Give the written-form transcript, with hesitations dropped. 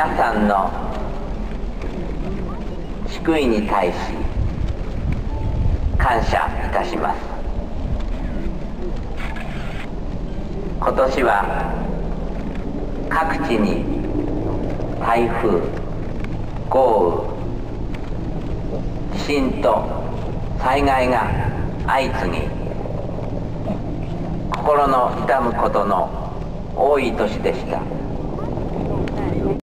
皆さんの祝意に対し感謝いたします。今年は各地に台風、豪雨、地震と災害が相次ぎ、心の痛むことの多い年でした。